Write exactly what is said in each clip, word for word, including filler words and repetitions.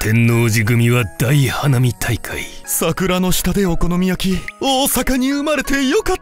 天王寺組は大花見大会。 桜の下でお好み焼き、大阪に生まれてよかった。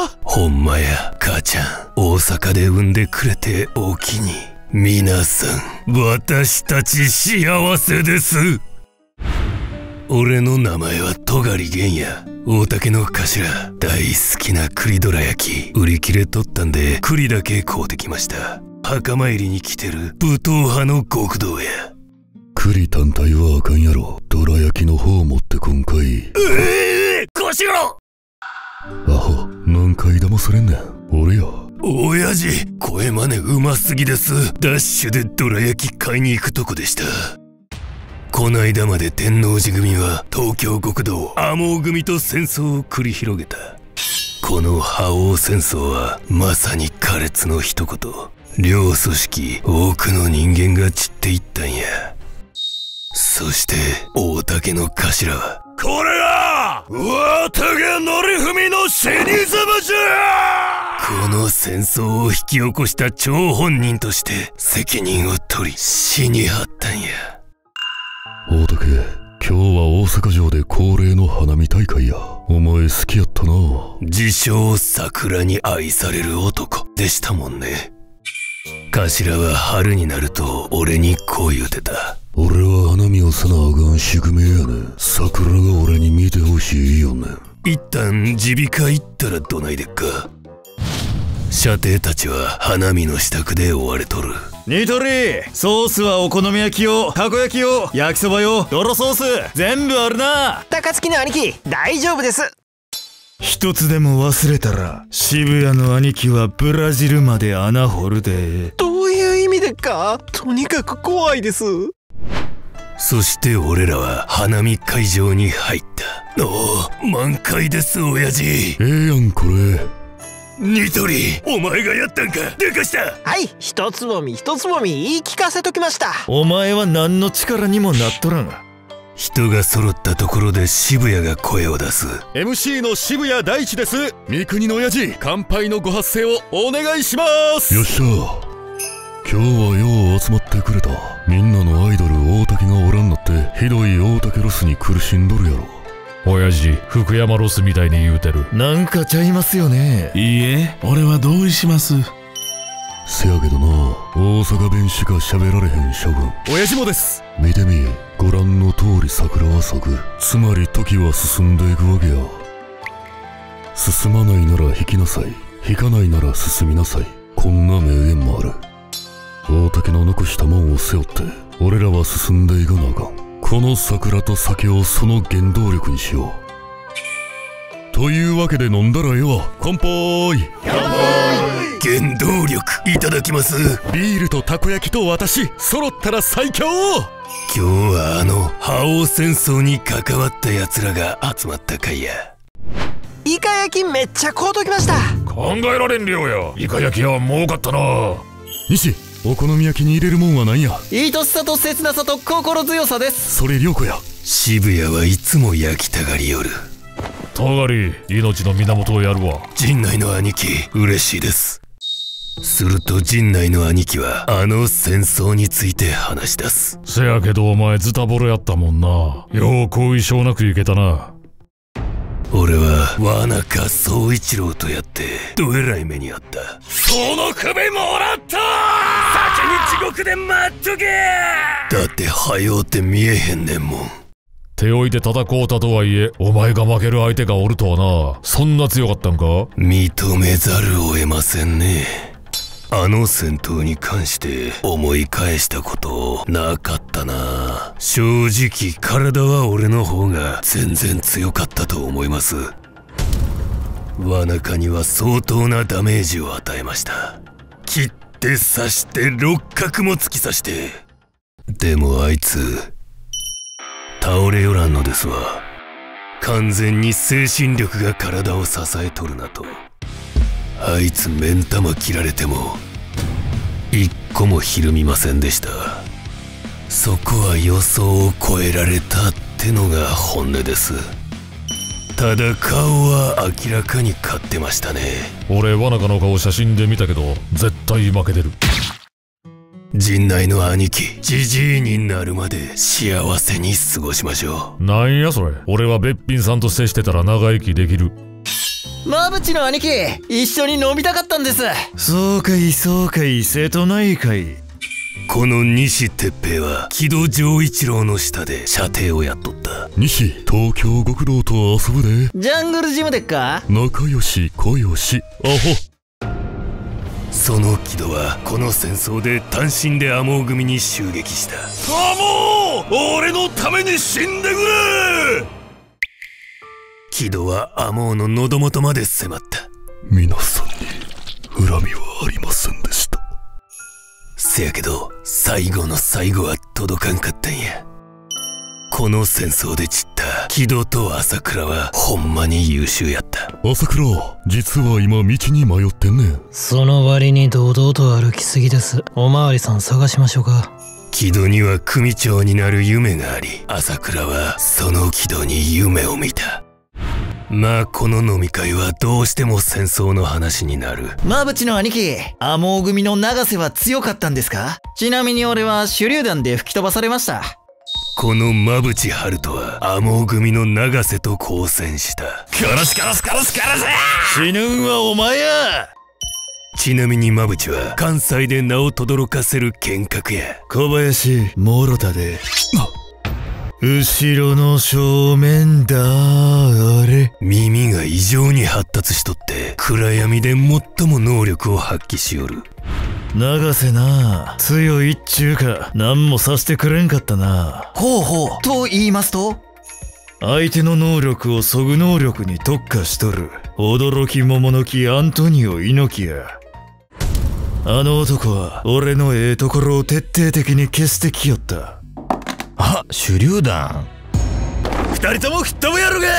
ほんまや、母ちゃん、大阪で産んでくれておおきに。皆さん、私たち幸せです。俺の名前は戸狩源や。大竹の頭、大好きな栗どら焼き売り切れとったんで栗だけ買うてきました。墓参りに来てる武闘派の極道や。 栗単体はあかんやろ。どら焼きの方持ってこんかい。 ええー、小四郎。 アホ、何回騙されんねん。俺や。 親父、声真似うますぎです。ダッシュでどら焼き買いに行くとこでした。こないだまで天王寺組は東京極道天羽組と戦争を繰り広げた。この覇王戦争はまさに苛烈の一言。両組織多くの人間が散っていったんや。そして大竹の頭は、これが大竹則文の死に様じゃ。この戦争を引き起こした張本人として責任を取り死にはったんや。 大竹、今日は大阪城で恒例の花見大会や。お前好きやったな。 自称桜に愛される男でしたもんね。頭は春になると俺にこう言うてた。 俺は花見をさなあかん宿命やねん。桜が俺に見てほしいよねん。 一旦耳鼻科行ったらどないでっか。舎弟たちは花見の支度で追われとる。 ニトリ、ソースはお好み焼き用、たこ焼き用、焼きそば用、ドロソース全部あるな。 高槻の兄貴、大丈夫です。 一つでも忘れたら渋谷の兄貴はブラジルまで穴掘るで。 どういう意味でっか。とにかく怖いです。 そして俺らは花見会場に入った。おお、満開です親父。 ええやんこれ。 ニトリ、お前がやったんか。でかした。 はい、一つもみ一つもみ言い聞かせときました。 お前は何の力にもなっとらん。 人が揃ったところで渋谷が声を出す。 エムシー の渋谷大地です。三国の親父、乾杯のご発声をお願いします。よっしゃ、今日はよう集まってくれた。みんなのアイドル大竹がおらんなってひどい大竹ロスに苦しんどるやろ。 親父、福山ロスみたいに言うてる。 なんかちゃいますよね。 いいえ、俺は同意します。 せやけどな、大阪弁しか喋られへん諸君。親父もです。見てみ、ご覧の通り桜は咲く。つまり時は進んでいくわけや。進まないなら引きなさい、引かないなら進みなさい。こんな名言もある。大竹の残したもんを背負って俺らは進んでいかなあかん。この桜と酒をその原動力にしよう。というわけで飲んだらよ。乾杯。 原動力いただきます。 ビールとたこ焼きと私揃ったら最強。 今日はあの覇王戦争に関わったやつらが集まったかいや。 イカ焼きめっちゃ買うときました。 考えられん量や。イカ焼きは儲かったな。 西、お好み焼きに入れるもんは何や。 愛しさと切なさと心強さです。 それ涼子や。 渋谷はいつも焼きたがりよる。 たがり、命の源をやるわ。 陣内の兄貴、嬉しいです。すると陣内の兄貴はあの戦争について話し出す。 せやけどお前ズタボロやったもんな。よう後遺症なくいけたな。 俺は輪中総一郎とやってどえらい目にあった。その首もらった。先に地獄で待っとけ。だってはようって見えへんねんもん。 手を置いて叩こうたとはいえ、お前が負ける相手がおるとはな。そんな強かったんか。 認めざるを得ませんね。あの戦闘に関して思い返したことなかったな。正直体は俺の方が全然強かったと思います。輪中には相当なダメージを与えました。切って刺して六角も突き刺して。でもあいつ倒れよらんのですわ。完全に精神力が体を支えとるなと。あいつ目ん玉切られても一個もひるみませんでした。そこは予想を超えられたってのが本音です。ただ顔は明らかに勝ってましたね。 俺、輪中の顔写真で見たけど絶対負けてる。 陣内の兄貴ジジイになるまで幸せに過ごしましょう。なんやそれ。俺はべっぴんさんと接してたら長生きできる。 馬淵の兄貴、一緒に飲みたかったんです。 そうかいそうかい、瀬戸内海。 この西哲平は木戸丈一郎の下で舎弟をやっとった。 西、東京極道と遊ぶで。 ジャングルジムでっか。 仲良し小良し、アホ。 その木戸はこの戦争で単身で天羽組に襲撃した。 天羽、俺のために死んでくれ。 木戸は天羽の喉元まで迫った。 皆さんに恨みはありませんでした。 せやけど最後の最後は届かんかったんや。この戦争で散った木戸と朝倉はほんまに優秀やった。 朝倉、実は今道に迷ってんねん。 その割に堂々と歩きすぎです。おまわりさん探しましょうか。 木戸には組長になる夢があり、朝倉はその木戸に夢を見た。まあこの飲み会はどうしても戦争の話になる。 馬淵の兄貴、天羽組の永瀬は強かったんですか？ちなみに俺は手榴弾で吹き飛ばされました。 この馬淵春人は天羽組の永瀬と交戦した。 殺す殺す殺す殺せ！死ぬんはお前や。 ちなみに馬淵は関西で名を轟かせる剣客や。 小林諸田で後ろの正面だあれ。 耳が異常に発達しとって暗闇で最も能力を発揮しよる。 永瀬な、強いっちゅうか何もさせてくれんかったな。 ほうほう。と言いますと？ 相手の能力を削ぐ能力に特化しとる驚き桃の木アントニオ猪木や。あの男は俺のええところを徹底的に消してきよった。あ、手榴弾。二人とも吹っ飛ぶやろが。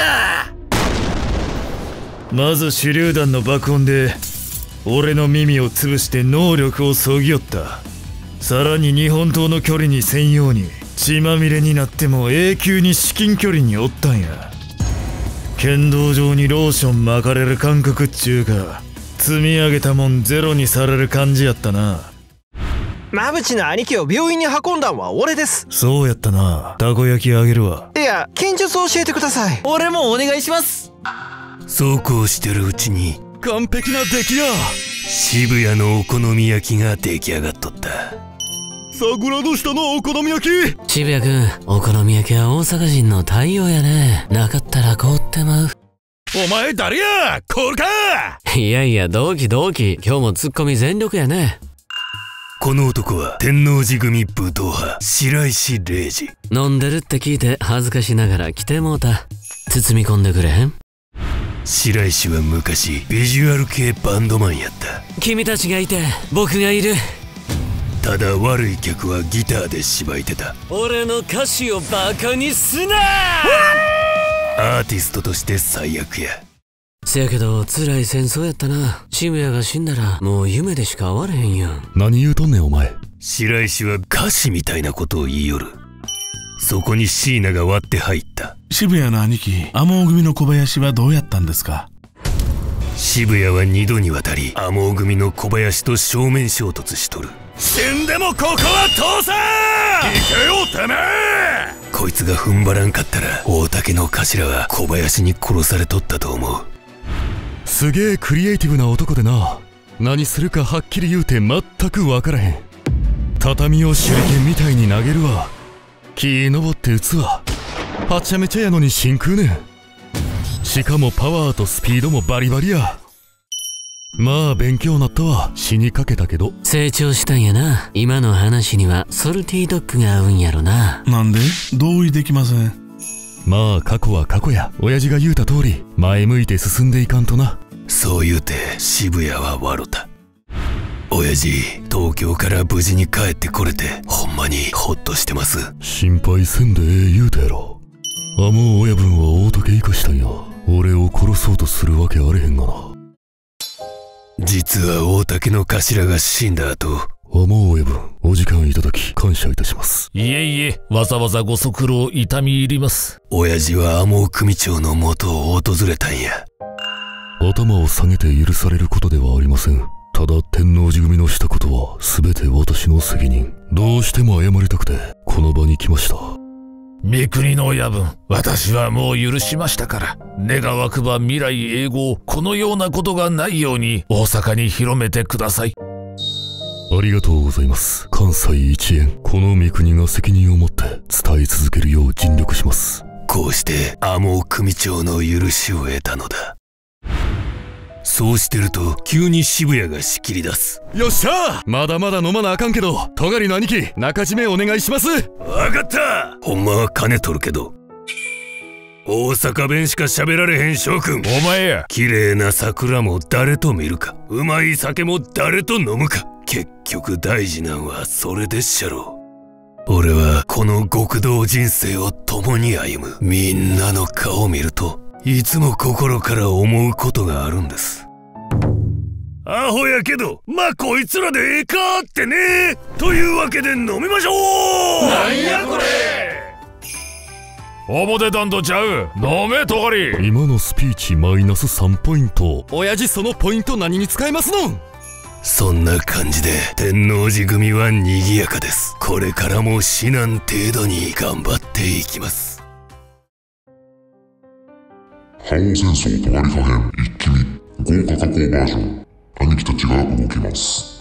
まず手榴弾の爆音で俺の耳を潰して能力をそぎよった。さらに日本刀の距離にせんように血まみれになっても永久に至近距離におったんや。剣道場にローション巻かれる感覚っちゅうか、積み上げたもんゼロにされる感じやったな。 馬淵の兄貴を病院に運んだんは俺です。 そうやったな。たこ焼きあげるわ。 いや、剣術を教えてください。俺もお願いします。 そうこうしてるうちに完璧な出来や。 渋谷のお好み焼きが出来上がっとった。 桜の下のお好み焼き。 渋谷君、お好み焼きは大阪人の太陽やね。なかったら凍ってまう。 お前誰や？これか。 いやいや、同期同期、今日もツッコミ全力やね。 この男は天王寺組武闘派白石礼二。 飲んでるって聞いて恥ずかしながら来てもうた。包み込んでくれへん？ 白石は昔ビジュアル系バンドマンやった。 君たちがいて僕がいる。 ただ悪い客はギターでしばいてた。 俺の歌詞をバカにすな。 アーティストとして最悪や。 せやけど辛い戦争やったな。渋谷が死んだらもう夢でしか会われへんやん。 何言うとんねんお前。 白石は歌詞みたいなことを言いよる。そこに椎名が割って入った。 渋谷の兄貴、天羽組の小林はどうやったんですか？ 渋谷は二度にわたり天羽組の小林と正面衝突しとる。 死んでもここは通さん。行けよてめえ。 こいつが踏ん張らんかったら大竹の頭は小林に殺されとったと思う。 すげえクリエイティブな男でな。何するかはっきり言うて全く分からへん。畳を手裏剣みたいに投げるわ。木登って打つわ。はちゃめちゃやのに真空ねん。しかもパワーとスピードもバリバリや。まあ勉強なったわ。死にかけたけど成長したんやな。今の話にはソルティドッグが合うんやろな。 なんで？同意できません。 まあ過去は過去や。親父が言うた通り前向いて進んでいかんとな。 そう言うて渋谷は笑った。親父、東京から無事に帰ってこれてほんまにホッとしてます。 心配せんでええ言うたやろ。あ、もう親分は大竹生かしたんや。俺を殺そうとするわけあれへんがな。 実は大竹の頭が死んだ後、 あ、もう親分、お時間いただき感謝いたします。 いえいえ、わざわざご足労痛み入ります。 親父は天羽組長の元を訪れたんや。 頭を下げて許されることではありません。 ただ天王寺組のしたことは全て私の責任。どうしても謝りたくてこの場に来ました。 三国の親分、私はもう許しましたから、願わくば未来永劫このようなことがないように大阪に広めてください。 ありがとうございます。関西一円、この三国が責任を持って伝え続けるよう尽力します。 こうして天羽組長の許しを得たのだ。そうしてると急に渋谷が仕切り出す。 よっしゃー、まだまだ飲まなあかんけど、戸狩の兄貴中締めお願いします。 わかった。ほんまは金取るけど大阪弁しか喋られへん将軍、 お前や。 綺麗な桜も誰と見るか、うまい酒も誰と飲むか、結局大事なんはそれでっしゃろ。俺はこの極道人生を共に歩むみんなの顔を見るといつも心から思うことがあるんです。アホやけどまあこいつらでええかってね。というわけで飲みましょう。なんやこれ、 表段とちゃう。飲めとがり。 今のスピーチマイナスさんポイント。親父そのポイント何に使えますのん。 そんな感じで天王寺組は賑やかです。これからも至難程度に頑張っていきます。 覇王戦争とわり可編一気見豪華加工バージョン、兄貴たちが動きます。